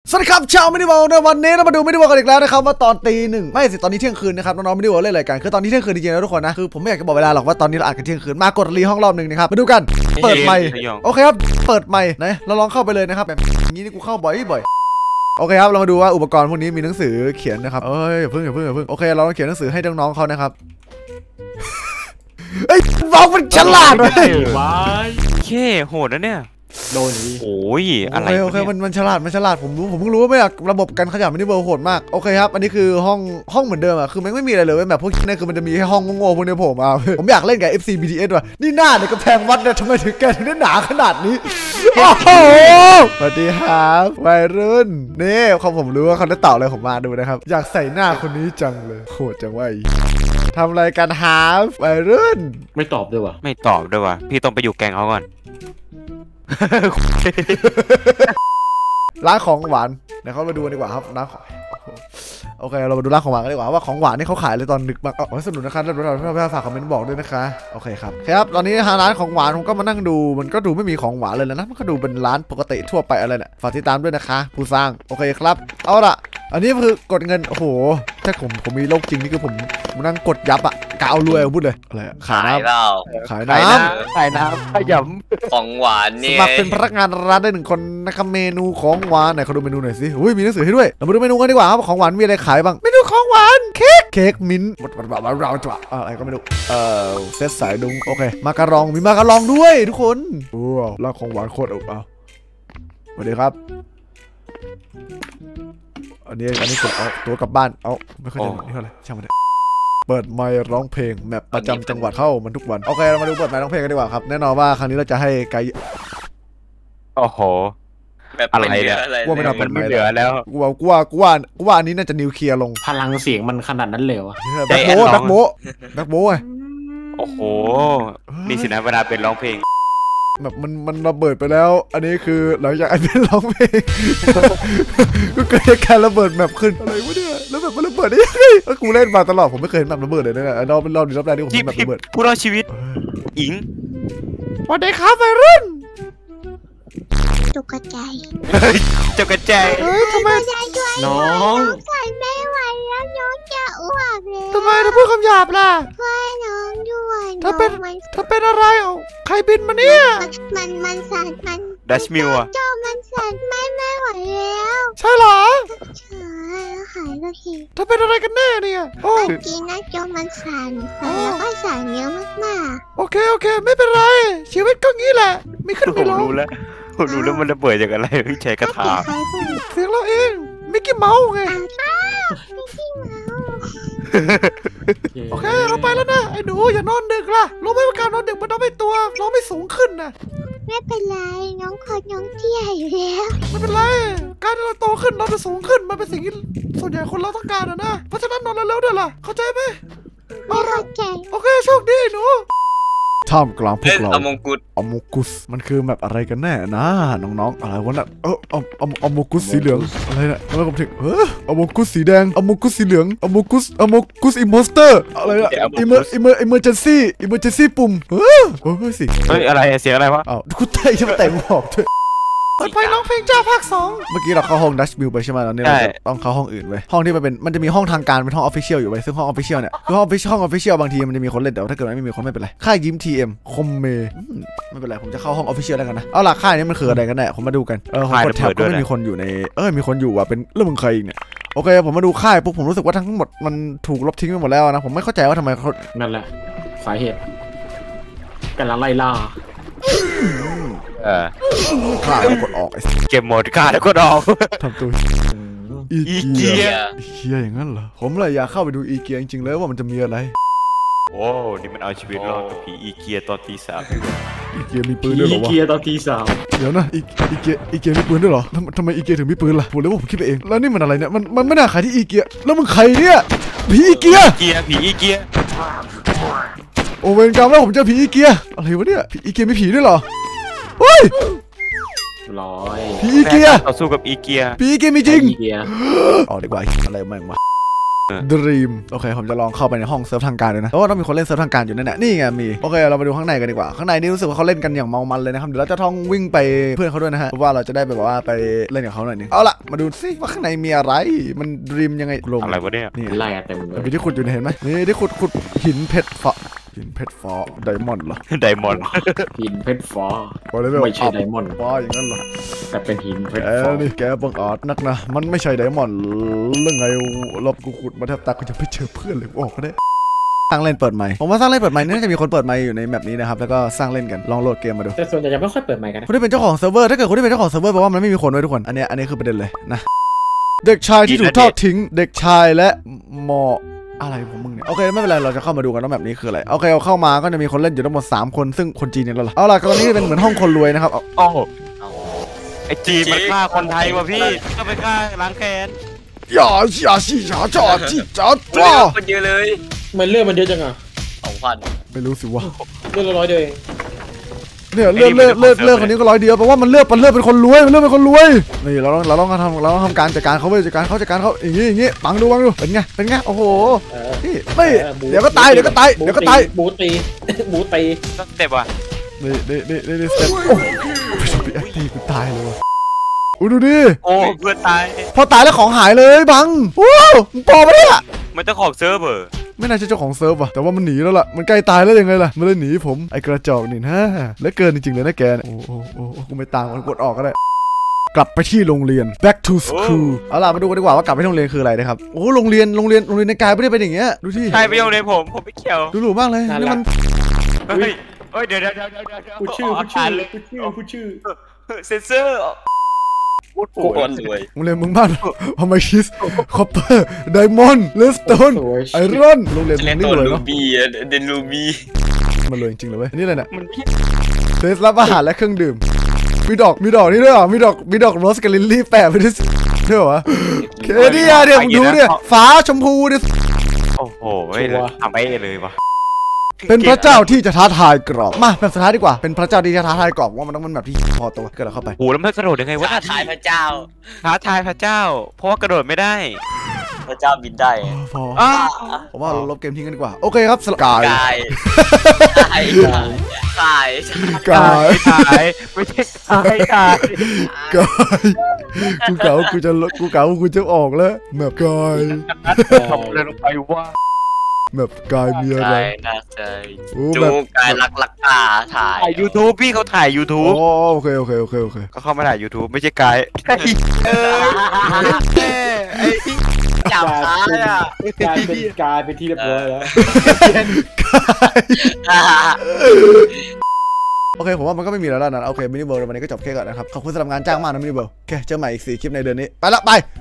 สวัสดีครับชาวมินิวอลในวันนี้เรามาดูมินิวอลกันอีกแล้วนะครับว่าตอนตีหนึ่งไม่สิตอนนี้เที่ยงคืนนะครับน้องๆมินิวอลเล่นอะไรกันคือตอนนี้เที่ยงคืนจริงๆนะทุกคนนะคือผมไม่อยากจะบอกเวลาหรอกว่าตอนนี้เราอัดกันเที่ยงคืนมากดรีห้องรอบหนึ่งนะครับมาดูกันเปิดไมค์โอเคครับเปิดไมค์ไหนเราลองเข้าไปเลยนะครับแบบนี้นี่กูเข้าบ่อยโอเคครับเรามาดูว่าอุปกรณ์พวกนี้มีหนังสือเขียนนะครับอย่าเพิ่งโอเคเราต้องเขียนหนังสือให้น้องๆเขานะครับไอ้บอกมันฉลาดเลยเค่โหดนะเนี่ยโดนนี้โอ้ยอะไรโอเคมันฉลาดผมเพิ่งรู้ว่าไม่อยากระบบการขยับมินิเวิร์โหดมากโอเคครับอันนี้คือห้องเหมือนเดิมอ่ะคือมันไม่มีอะไรเลยแบบพวกนี้คือมันจะมีแค่ห้องโง่ๆพวกนี้ผมผมอยากเล่นกับ FC BTS ว่ะนี่หน้าในกำแพงวัดเนี่ยทำไมถึงแกถึงได้หนาขนาดนี้โอ้โหสวัสดีครับวัยรุ่นนี่ผมรู้ว่าเขาได้ต่ออะไรผมมาดูนะครับอยากใส่หน้าคนนี้จังเลยโหดจังวะทำอะไรกันฮาร์ฟวัยรุ่นไม่ตอบด้วยวะพี่ต้องไปอยู่แกงเขาก่อนร้านของหวานเดี๋ยวเขามาดูดีกว่าครับร้านของโอเคเรามาดูร้านของหวานกันดีกว่าว่าของหวานนี่เขาขายเลยตอนดึกบ้างสนุนนะครับแล้วฝากคอมเมนต์บอกด้วยนะคะโอเคครับตอนนี้ร้านของหวานผมก็มานั่งดูมันก็ดูไม่มีของหวานเลยนะมันก็ดูเป็นร้านปกติทั่วไปอะไรเนี่ยฝากติดตามด้วยนะคะผู้สร้างโอเคครับเอาล่ะอันนี้คือกดเงินโอ้โหถ้าผมมีโรคจริงนี่คือผมนั่งกดยับอ่ะกาวรวยพูดเลยอะไรขายน้ำขยำของหวานเนี่ยสมัครเป็นพนักงานร้านได้1 คนนะครับเมนูของหวานไหนเขาดูเมนูหน่อยสิอุ้ยมีหนังสือให้ด้วยเรามาดูเมนูกันดีกว่าครับของหวานมีอะไรขายบ้างเมนูของหวานเค้กมิ้นท์เราจะอะไรก็ไม่รู้เซตสายดุงโอเคมาการองมีมาการองด้วยทุกคนว้าวร้านของหวานโคตรเอาสวัสดีครับอันนี้กดเอาตัวกลับบ้านเอาไม่ค่อยจะนี่เท่าไหร่ช่างมันเปิดไมค์ร้องเพลงแมปประจำจังหวัดเข้ามันทุกวันโอเคเรามาดูเปิดไมค์ร้องเพลงกันดีกว่าครับแน่นอนว่าครั้งนี้เราจะให้ไกด์โอ้โหแบบอะไรเนี่ยว่าไม่มันไม่เหลือแล้วกูว่าอันนี้น่าจะนิวเคลียร์ลงพลังเสียงมันขนาดนั้นเลยวะแบ็คโบไงโอ้โหนี่สินะเวลาเป็นร้องเพลงแบบมันระเบิดไปแล้วอันนี้คือหลังจากไอ้เป็นร้องเพลงก็เกิดการระเบิดแบบขึ้นอะไรวะเนี่ยแล้วแบบมันระเบิดได้ยังไงกูเล่นมาตลอดผมไม่เคยเห็นแบบระเบิดเลยนะเราเป็นรอบแรกที่ผมเห็นแบบระเบิดผู้รอดชีวิตอิงสวัสดีครับวัยรุ่นตกใจทำไมน้องใส่ไม่ไหวแล้วน้องจะอ้วกเลยทำไมถ้าพูดคำหยาบล่ะช่วยน้องด้วยถ้าเป็นอะไรใครบินมาเนี่ยมันสั่นมันดัชมิวอะจอมันสั่นไม่ไหวแล้วใช่เหรอใช่หายแล้วทีถ้าเป็นอะไรกันแน่เนี่ยเมื่อกี้นะจอมันสั่นแล้วก็สั่นเยอะมากๆโอเคไม่เป็นไรชีวิตก็งี้แหละไม่ขึ้นไม่ลงรู้แล้วมันระเบิดจากอะไรพี่ชายกระถาเสียงเราเองมิกกี้เมาส์ไงมิกกี้เมาส์โอเคเราไปแล้วนะไอ้หนูอย่านอนดึกล่ะรู้ไหมว่าการนอนดึกมันทำให้ตัวเราไม่สูงขึ้นนะไม่เป็นไรน้องเตี้ยอยู่แล้วไม่เป็นไรการที่เราโตขึ้นเราจะสูงขึ้นมันเป็นสิ่งที่ส่วนใหญ่คนเราต้องการนะเพราะฉะนั้นนอนเร็วๆด้วยล่ะเข้าใจไหมเข้าใจโอเคโชคดีหนูท่ามกลางพวกเราอมงกุสมันคือแบบอะไรกันแน่นะน้องๆอะไรวะน่ะอมงกุสสีเหลืองอะไรน่ะแล้วผมถึงอมงกุสสีแดงอมงกุสสีเหลืองอมงกุสอิมโพสเตอร์อะไรน่ะอิเมอร์เจนซี่ปุ่มสิอะไรเสียงอะไรวะกูเตะจะมาแต่งบอกเถอะเปิดไฟร้องเพลงจ้าภาค 2เมื่อกี้เราเข้าห้องดัชมิลไปใช่ไหมตอนนี้เราต้องเข้าห้องอื่นไว้ห้องที่มันจะมีห้องทางการเป็นห้องออฟฟิเชียลอยู่ไว้ซึ่งห้องออฟฟิเชียลเนี่ยคือห้องออฟฟิเชียลบางทีมันจะมีคนเล่นแต่ถ้าเกิดไม่มีคนไม่เป็นไรค่ายยิ้ม TM คอมเมไม่เป็นไรผมจะเข้าห้องออฟฟิเชียลแล้วกันนะเอาล่ะค่ายนี้มันคืออะไรกันแน่ผมมาดูกันผมกดแท็บก็ไม่มีคนอยู่ในมีคนอยู่ว่ะเป็นเรื่องมึงใครเนี่ยโอเคผมมาดูค่ายปุ๊บผมรู้สึกว่าทั้งหมดมันถูกลบทิ้งไปหมดแล้วนะผมไม่เข้าใจว่าทำไมเขานั่นแหละสาเหตุกันละไล่ล่าฆ่าแล้วกดออกเก็บหมดฆ่าแล้วกดออกทำตัวอีเกียอย่างนั้นเหรอผมเลยอยากเข้าไปดูอีเกียจริงๆเลยว่ามันจะมีอะไรโอ้นี่มันเอาชีวิตรอดกับผีอีเกียตอนตี 3 อีเกียมีปืนด้วยเหรอวะอีเกียตอนตี 3 เดี๋ยวนะอีเกียมีปืนด้วยเหรอทำไมอีเกียถึงมีปืนล่ะผมเลยว่าผมคิดไปเองแล้วนี่มันอะไรเนี่ยมันไม่น่าขายที่อีเกียแล้วมึงใครเนี่ยผีอีเกียโอเวนกรรมแล้วผมเจอผีอีเกียอะไรวะเนี่ยผีอีเกียมีผีด้วยเหรอเฮ้ยผีอีเกียต่อสู้กับอีเกียผีอีเกียมีจริงอ๋อดีกว่าอะไรแม่งวะ Dream โอเคผมจะลองเข้าไปในห้องเซิร์ฟทางการเลยนะเพราะว่าต้องมีคนเล่นเซิร์ฟทางการอยู่นั่นแหละนี่ไงมีโอเคเราไปดูข้างในกันดีกว่าข้างในนี่รู้สึกว่าเขาเล่นกันอย่างเมามันเลยนะครับเดี๋ยวเราจะท่องวิ่งไปเพื่อนเขาด้วยนะฮะเพราะว่าเราจะได้แบบว่าไปเล่นกับเขาหน่อยนึงเอาล่ะมาดูซิว่าข้างในมีอะไรมัน Dream ยังไงลงอะไรวะเนี่ยนี่ไล่เต็มเลมันยมีที่ขุดอยู่เห็นไหมนี่ที่ขุดหินเพชรฟ้าหินเพชรฟ้าไดมอนด์เหรอไดมอนด์หินเพชรฟ้าไม่ใช่ไดมอนด์ฟ้าอย่างนั้นเหรอแต่เป็นหินเพชรแกฟ้านี่แกบังอาจนักนะมันไม่ใช่ไดมอนด์เรื่องไงรอบกูขุดมาแทบตากูจะไม่เจอเพื่อนเลยออกก็ได้สร้างเล่นเปิดไมค์ผมว่าสร้างเล่นเปิดไมค์น่าจะมีคนเปิดไมค์อยู่ในแมปนี้นะครับแล้วก็สร้างเล่นกันลองโหลดเกมมาดูแต่ส่วนใหญ่จะไม่ค่อยเปิดไมค์กันนะคนที่เป็นเจ้าของเซิร์ฟเวอร์ถ้าเกิดคนที่เป็นเจ้าของเซิร์ฟเวอร์แปลว่ามันไม่มีคนไว้ทุกคนอันนี้คือประเด็นเลยนะเด็กชายที่ถูกทอดทิ้งเด็กชายและหมออะไรของมึงเนี่ยโอเคไม่เป็นไรเราจะเข้ามาดูกันว่าแบบนี้คืออะไรโอเคเอาเข้ามาก็จะมีคนเล่นอยู่ทั้งหมด3คนซึ่งคนจีนเนี่ยเราเอาล่ะตอนนี้เป็นเหมือนห้องคนรวยนะครับโอ้โหไอจีนมันฆ่าคนไทยวะพี่ก็ไปฆ่าล้างแค้นอย่าสิอย่าจ่อจี้จ่อเลืจ้าอดคนเยอะเลยมันเลือดมันเยอะจังอ่ะ 2,000 ไม่รู้สิวะเลือดละ100เดียวเองเนี่ยเลือกคนนี้ก็100เดียวแปลว่ามันเลือกเป็นคนรวยมันเลือกเป็นคนรวยนี่เราต้องทำการจัดการเขาเว้ยจัดการเขาอย่างงี้ปังดูเป็นไงโอ้โหนี่ไม่เดี๋ยวก็ตายบูตีต้องเต็บว่ะนี่สเต็ปโอ้ไม่ชอบพี่แอคตีกูตายเลยว่ะดูดิโอ้เพื่อนตายพอตายแล้วของหายเลยบังโอ้มึงปอปะเนี่ยมันเจ้าของเซิร์ฟเวอร์ไม่น่าใช่เจ้าของเซิร์ฟว่ะแต่ว่ามันหนีแล้วล่ะมันใกล้ตายแล้วยังไงล่ะมันเลยหนีผมไอ้กระจอกนี่นะแล้วเกินจริงๆเลยนะแกโอ้กูไม่ตามมันกดออกก็ได้กลับไปที่โรงเรียน back to school เอาล่ะมาดูกันดีกว่าว่ากลับไปที่โรงเรียนคืออะไรนะครับโอ้โรงเรียนในกายไม่ได้เป็นอย่างเงี้ยดูที่ใช่ไปโรงเรียนผมไม่เกี่ยวดูหรูมากเลยนี่มันเฮ้ยเดี๋ยวพูดชื่อเซนเซอร์โคตรรวยโรงเรียนมึงบ้านพามาคิสคอปเปอร์ไดมอนด์เลสโตนไอรอนโรงเรียนจะมึเล่นงนี่ตัวเลยลูเนาะบี้เดนลูบี้มันเลยจริงๆเลยเว้ยนี่อะไรเนี่ยมันเทสรับอาหารและเครื่องดื่มมีดอกนี่ด้วยเหรอมีดอกโรสกับลิลลี่แปะไปด้วยเหรอเคดีอะเดี๋ยวมึงดูเนี่ยฟ้าชมพูเนี่ยโอ้โหทำไปเลยวะเป็นพระเจ้าที่จะท้าทายกรอบมาแบบสุดท้ายดีกว่าเป็นพระเจ้าที่จะท้าทายกรอบว่ามันต้องเป็นแบบที่พอตัวเกิดเราเข้าไปโหแล้วมันกระโดดยังไงวะท้าทายพระเจ้าท้าทายพระเจ้า เพราะว่ากระโดดไม่ได้พระเจ้าบินได้พออ้าผมว่าเราลบเกมทิ้งกันดีกว่าโอเคครับสลับกายกายกายขายไม่ใช่ขายกายกูเก๋ากูจะออกแล้วแบบกายทำอะไรลงไปว่าแบบกายมีอะไรน่าใจโอ้จูแบบกายลักตาถ่ายถ่าย YouTube พี่เขาถ่าย YouTube โอเคก็เข้ามาถ่าย YouTube ไม่ใช่ไกด์ไอ้จับท้ายอ่ะกลายเป็นที่เรียบร้อยแล้วโอเคผมว่ามันก็ไม่มีแล้วนะโอเคมินิเวิร์วันนี้ก็จบแค่ก่อนนะครับขอบคุณสำหรับงานจ้างมากนะมินิเวิร์โอเคเจอใหม่อีก4 คลิปในเดือนนี้ไปละไป